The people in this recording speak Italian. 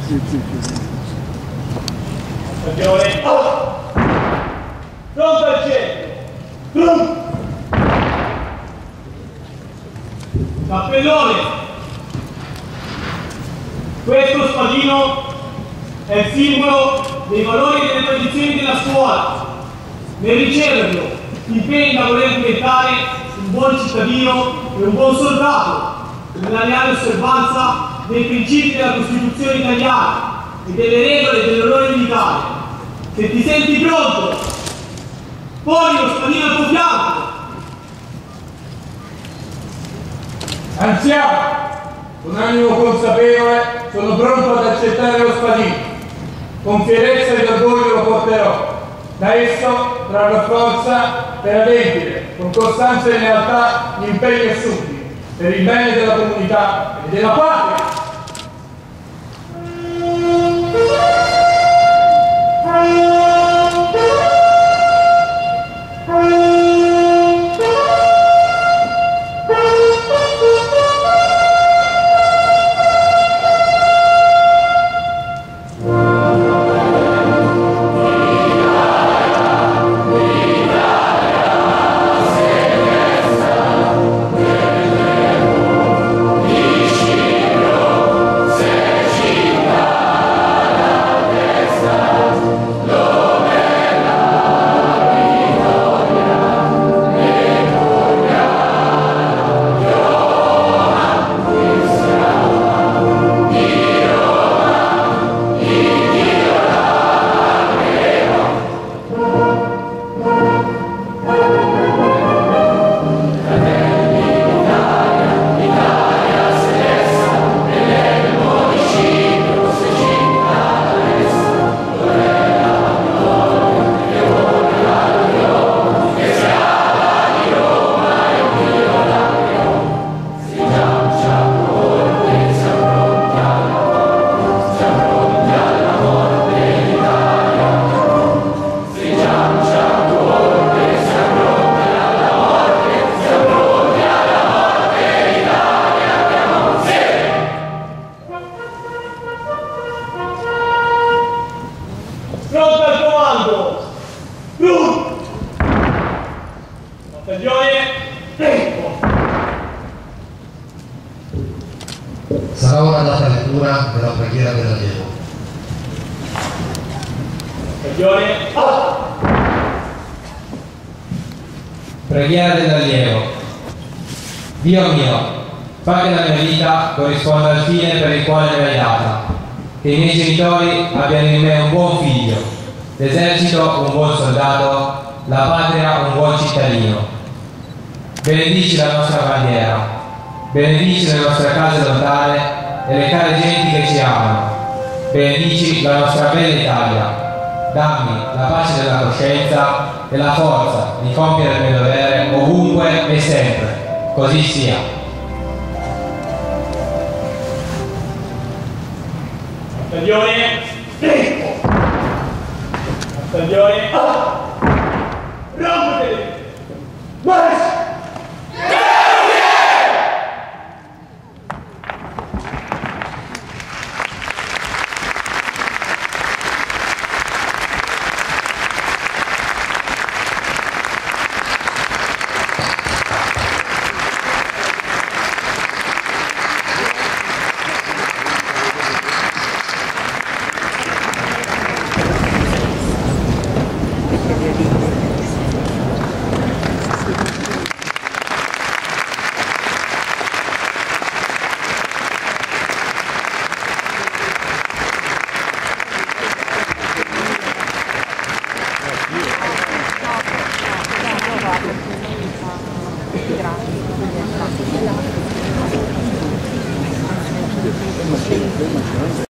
Stagione. Pronto al centro. Pronto. Cappellone. Questo spadino è il simbolo dei valori e delle tradizioni della scuola. Nel riceverlo ti impegna a voler diventare un buon cittadino e un buon soldato, nella leale osservanza dei principi della Costituzione italiana e delle regole dell'onore militare. Se ti senti pronto, poni lo spadino al tuo fianco. Anziano, con animo consapevole, sono pronto ad accettare lo spadino. Con fierezza ed orgoglio lo porterò. Da esso trarrò forza per adempiere con costanza e lealtà gli impegni assunti per il bene della comunità e della patria. Pronto al comando! Pronto! Stagione, tempo! Sarà ora data lettura della preghiera dell'allievo. Stagione, Preghiera dell'allievo. Dio mio, fa che la mia vita corrisponda al fine per il quale me l'hai data, che i miei genitori abbiano in me un buon figlio, l'esercito un buon soldato, la patria un buon cittadino. Benedici la nostra bandiera, benedici le nostre case lontane e le care genti che ci amano, benedici la nostra bella Italia. Dammi la pace della coscienza e la forza di compiere il mio dovere ovunque e sempre. Così sia. stagione, tempo! Stagione, rompete! Marcia! Grazie.